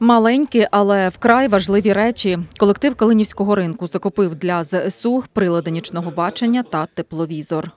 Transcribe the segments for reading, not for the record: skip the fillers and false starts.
Маленькі, але вкрай важливі речі. Колектив Калинівського ринку закупив для ЗСУ прилади нічного бачення та тепловізор.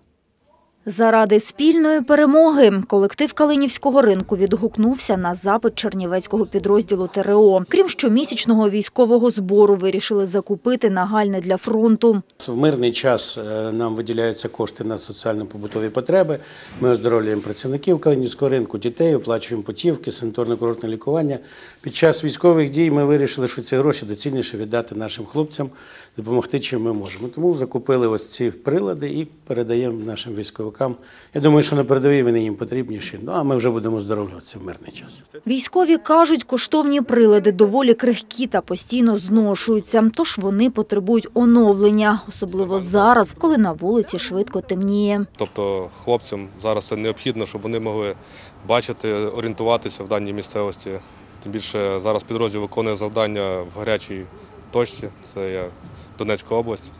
Заради спільної перемоги колектив Калинівського ринку відгукнувся на запит чернівецького підрозділу ТРО. Крім щомісячного військового збору, вирішили закупити нагальне для фронту. В мирний час нам виділяються кошти на соціально-побутові потреби. Ми оздоровлюємо працівників Калинівського ринку, дітей, оплачуємо путівки, санаторно-курортне лікування. Під час військових дій ми вирішили, що ці гроші доцільніше віддати нашим хлопцям, допомогти, чим ми можемо. Тому закупили ось ці прилади і передаємо нашим військовикам. Я думаю, що на передовій вони їм потрібніші, а ми вже будемо оздоровлюватися в мирний час. Військові кажуть, коштовні прилади доволі крихкі та постійно зношуються, тож вони потребують оновлення, особливо зараз, коли на вулиці швидко темніє. Тобто хлопцям зараз це необхідно, щоб вони могли бачити, орієнтуватися в даній місцевості. Тим більше зараз підрозділ виконує завдання в гарячій точці, це є Донецька область.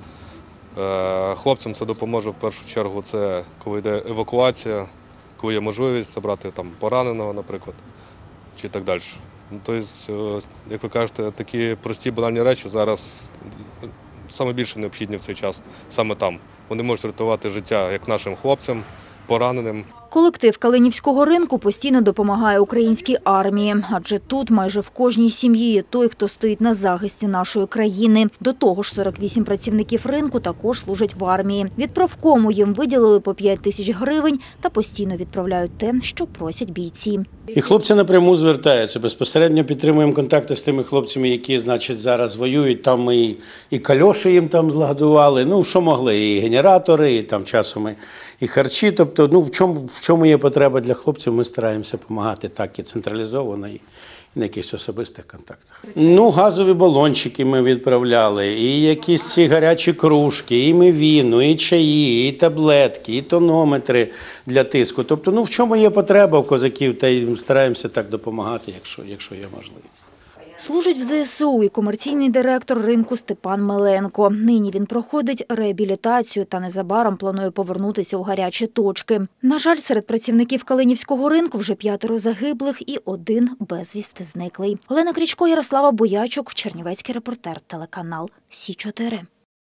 Хлопцям це допоможе в першу чергу, це коли йде евакуація, коли є можливість забрати там пораненого, наприклад, чи так далі. Тобто, як ви кажете, такі прості банальні речі зараз саме більше необхідні в цей час, саме там. Вони можуть рятувати життя як нашим хлопцям, пораненим. Колектив Калинівського ринку постійно допомагає українській армії, адже тут майже в кожній сім'ї є той, хто стоїть на захисті нашої країни. До того ж, 48 працівників ринку також служать в армії. Від профкому їм виділили по 5 тисяч гривень та постійно відправляють те, що просять бійці. І хлопці напряму звертаються, безпосередньо підтримуємо контакти з тими хлопцями, які, значить, зараз воюють. Там ми і кальоші їм там злагодували, ну, що могли, і генератори, і там часом і харчі. Тобто, ну, в чому є потреба для хлопців, ми стараємося допомагати так і централізовано, і на якихось особистих контактах. Ну, газові балончики ми відправляли, і якісь ці гарячі кружки, і мивіну, і чаї, і таблетки, і тонометри для тиску. Тобто, ну, в чому є потреба у козаків, та й стараємося так допомагати, якщо є можливість. Служить в ЗСУ і комерційний директор ринку Степан Меленко. Нині він проходить реабілітацію та незабаром планує повернутися у гарячі точки. На жаль, серед працівників Калинівського ринку вже 5 загиблих і 1 безвісти зниклий. Олена Крічко, Ярослава Боячук, Чернівецький репортер, телеканал Сі 4.